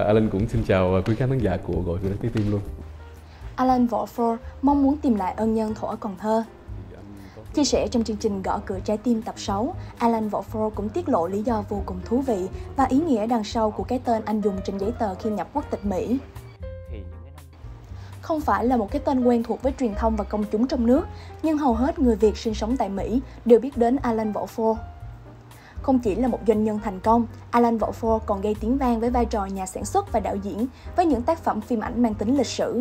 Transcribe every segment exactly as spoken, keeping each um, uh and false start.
Alan cũng xin chào quý khán giả của Gọi Cửa Trái Tim luôn. Alan Walford mong muốn tìm lại ân nhân thuở còn thơ. Chia sẻ trong chương trình Gõ Cửa Trái Tim tập sáu, Alan Walford cũng tiết lộ lý do vô cùng thú vị và ý nghĩa đằng sau của cái tên anh dùng trên giấy tờ khi nhập quốc tịch Mỹ. Không phải là một cái tên quen thuộc với truyền thông và công chúng trong nước, nhưng hầu hết người Việt sinh sống tại Mỹ đều biết đến Alan Walford. Không chỉ là một doanh nhân thành công, Alan Walford còn gây tiếng vang với vai trò nhà sản xuất và đạo diễn với những tác phẩm phim ảnh mang tính lịch sử.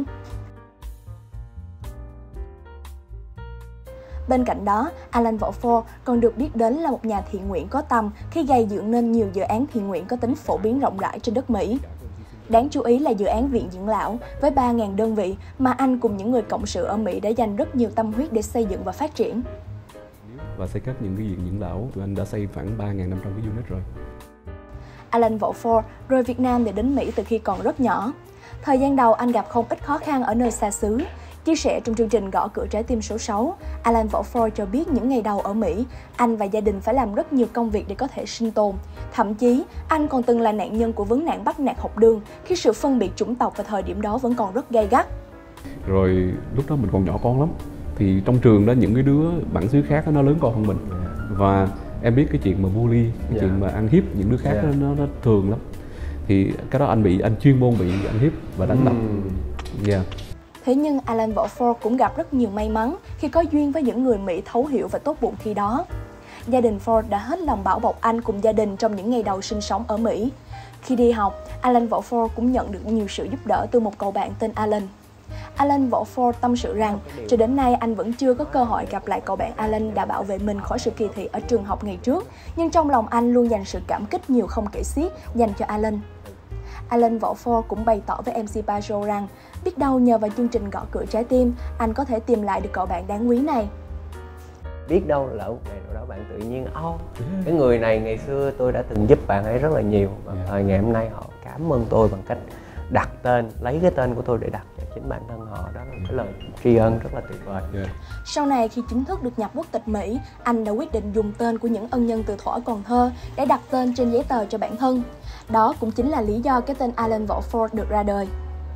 Bên cạnh đó, Alan Walford còn được biết đến là một nhà thiện nguyện có tầm khi gây dựng nên nhiều dự án thiện nguyện có tính phổ biến rộng rãi trên đất Mỹ. Đáng chú ý là dự án Viện Dưỡng Lão với ba nghìn đơn vị mà anh cùng những người cộng sự ở Mỹ đã dành rất nhiều tâm huyết để xây dựng và phát triển. Và xây cất những cái viện dưỡng lão, tụi anh đã xây khoảng ba nghìn năm trăm cái unit rồi. Alan Walford rời Việt Nam để đến Mỹ từ khi còn rất nhỏ. Thời gian đầu anh gặp không ít khó khăn ở nơi xa xứ. Chia sẻ trong chương trình Gõ Cửa Trái Tim số sáu, Alan Walford cho biết những ngày đầu ở Mỹ, anh và gia đình phải làm rất nhiều công việc để có thể sinh tồn. Thậm chí, anh còn từng là nạn nhân của vấn nạn bắt nạt học đường khi sự phân biệt chủng tộc vào thời điểm đó vẫn còn rất gay gắt. Rồi lúc đó mình còn nhỏ con lắm, thì trong trường đó những cái đứa bản xứ khác đó, nó lớn con hơn mình. Và em biết cái chuyện mà bully, cái yeah. chuyện mà ăn hiếp những đứa khác yeah. đó, nó, nó thường lắm. Thì cái đó anh bị, anh chuyên môn bị ăn hiếp và đánh đập. Mm. Yeah. Thế nhưng Alan Walford cũng gặp rất nhiều may mắn khi có duyên với những người Mỹ thấu hiểu và tốt bụng khi đó. Gia đình Ford đã hết lòng bảo bọc anh cùng gia đình trong những ngày đầu sinh sống ở Mỹ. Khi đi học, Alan Walford cũng nhận được nhiều sự giúp đỡ từ một cậu bạn tên Alan. Alan Walford tâm sự rằng, cho đến nay anh vẫn chưa có cơ hội gặp lại cậu bạn Alan đã bảo vệ mình khỏi sự kỳ thị ở trường học ngày trước, nhưng trong lòng anh luôn dành sự cảm kích nhiều không kể xiết dành cho Alan. Alan Walford cũng bày tỏ với em xê Pajot rằng, biết đâu nhờ vào chương trình Gõ Cửa Trái Tim, anh có thể tìm lại được cậu bạn đáng quý này. Biết đâu là một ngày nào đó bạn tự nhiên, ô, oh, cái người này ngày xưa tôi đã từng giúp bạn ấy rất là nhiều, và thời ngày hôm nay họ cảm ơn tôi bằng cách đặt tên, lấy cái tên của tôi để đặt cho chính bản thân họ. Đó là một cái lời tri ân rất là tuyệt vời. Yeah. Sau này khi chính thức được nhập quốc tịch Mỹ, anh đã quyết định dùng tên của những ân nhân từ thuở còn thơ để đặt tên trên giấy tờ cho bản thân. Đó cũng chính là lý do cái tên Alan Walford được ra đời.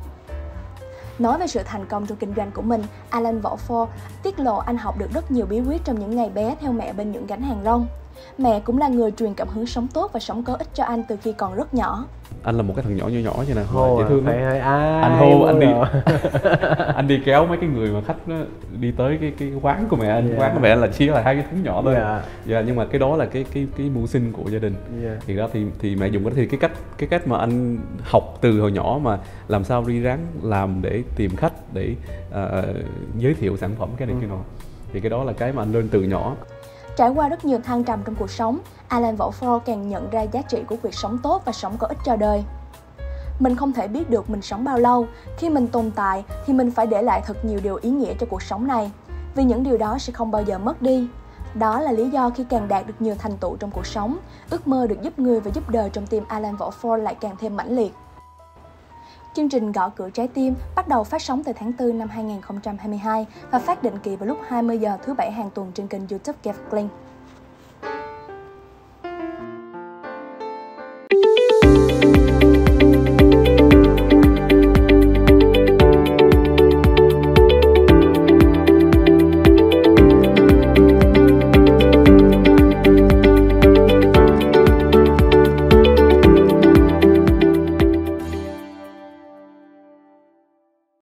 Nói về sự thành công trong kinh doanh của mình, Alan Walford tiết lộ anh học được rất nhiều bí quyết trong những ngày bé theo mẹ bên những gánh hàng rong. Mẹ cũng là người truyền cảm hứng sống tốt và sống có ích cho anh từ khi còn rất nhỏ. Anh là một cái thằng nhỏ nhỏ nhỏ vậy nè, hô dễ thương lắm. Anh hô, anh đi anh đi kéo mấy cái người mà khách đó, đi tới cái cái quán của mẹ anh. Yeah. Quán của mẹ anh là chỉ là hai cái thúng nhỏ thôi. Yeah. Yeah, nhưng mà cái đó là cái cái cái mưu sinh của gia đình. Yeah. Thì đó thì thì mẹ dùng cái thì cái cách cái cách mà anh học từ hồi nhỏ mà làm sao đi ráng làm để tìm khách, để uh, giới thiệu sản phẩm cái này ừ. cái nọ. Thì cái đó là cái mà anh lên từ nhỏ. Trải qua rất nhiều thăng trầm trong cuộc sống, Alan Walford càng nhận ra giá trị của việc sống tốt và sống có ích cho đời. Mình không thể biết được mình sống bao lâu, khi mình tồn tại thì mình phải để lại thật nhiều điều ý nghĩa cho cuộc sống này, vì những điều đó sẽ không bao giờ mất đi. Đó là lý do khi càng đạt được nhiều thành tựu trong cuộc sống, ước mơ được giúp người và giúp đời trong tim Alan Walford lại càng thêm mãnh liệt. Chương trình Gõ Cửa Trái Tim bắt đầu phát sóng từ tháng tư năm hai nghìn không trăm hai mươi hai và phát định kỳ vào lúc hai mươi giờ thứ bảy hàng tuần trên kênh YouTube Kev Kling.